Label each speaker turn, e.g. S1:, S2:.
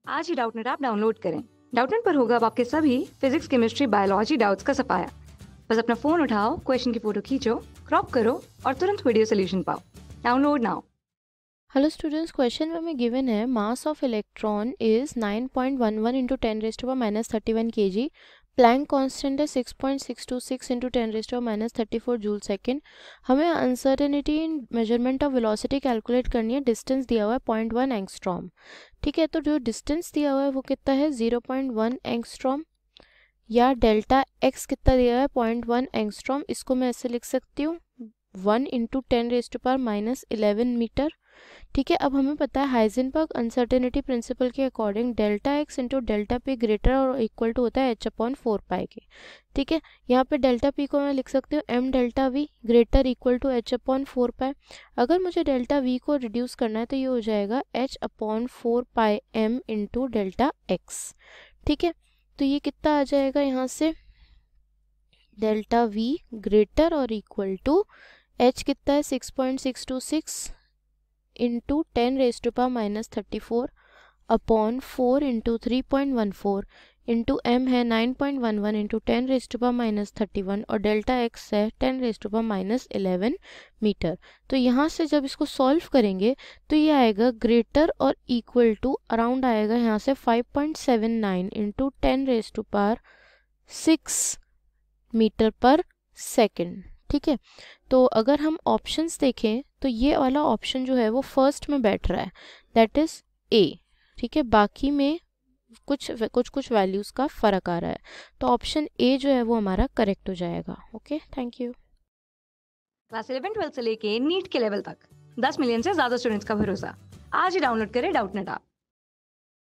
S1: आज ही Doubtnut app download करें। डाउटनेट पर होगा अब आपके सभी फिजिक्स, केमिस्ट्री, बायोलॉजी डाउट्स का सफाया। बस अपना फोन उठाओ, क्वेश्चन की फोटो खींचो, क्रॉप करो और तुरंत वीडियो सोल्यूशन पाओ। Download now.
S2: Hello students, question में हमें गिवन है mass of electron is 9.11 into 10⁻³ kg। Planck constant है 6.626 इंटू 10⁻34 जूल सेकेंड। हमें uncertainty in measurement of velocity calculate करनी है। डिस्टेंस दिया हुआ है 0.1 एंगस्ट्रॉम। ठीक है, तो जो डिस्टेंस दिया हुआ है वो कितना है 0.1 एंगस्ट्रॉम, या डेल्टा एक्स कितना दिया हुआ है 0.1 एंगस्ट्रॉम। इसको मैं ऐसे लिख सकती हूँ 1 इंटू 10⁻11 मीटर। ठीक है, अब हमें पता है हाइजेनबर्ग अनसर्टेनिटी प्रिंसिपल के according delta X into delta P greater और इक्वल टू होता है h/4 के। ठीक है, यहाँ पे डेल्टा पी को मैं लिख सकती हूँ m delta V greater equal to h/4। अगर मुझे डेल्टा वी को रिड्यूस करना है तो ये हो जाएगा h/4m इंटू डेल्टा एक्स। ठीक है, तो ये कितना आ जाएगा यहाँ से डेल्टा वी ग्रेटर और इक्वल टू h कितना है 6.626 into 10⁻34 upon 4 into 3.14 into m है 9.11 इंटू 10⁻31 और डेल्टा x है 10⁻11 मीटर। तो यहाँ से जब इसको सॉल्व करेंगे तो ये आएगा ग्रेटर और इक्वल टू अराउंड आएगा यहाँ से 5.79 इंटू 10⁻6 मीटर पर सेकेंड। ठीक है, तो अगर हम ऑप्शंस देखें तो ये वाला ऑप्शन जो है वो फर्स्ट में बैठ रहा है, दैट इज ए। ठीक है, बाकी में कुछ वैल्यूज का फर्क आ रहा है, तो ऑप्शन ए जो है वो हमारा करेक्ट हो जाएगा। Okay, thank you.
S1: क्लास 11-12 से लेके नीट के लेवल तक 10 मिलियन से ज्यादा स्टूडेंट्स का भरोसा। आज ही डाउनलोड करें डाउटनेट ऐप।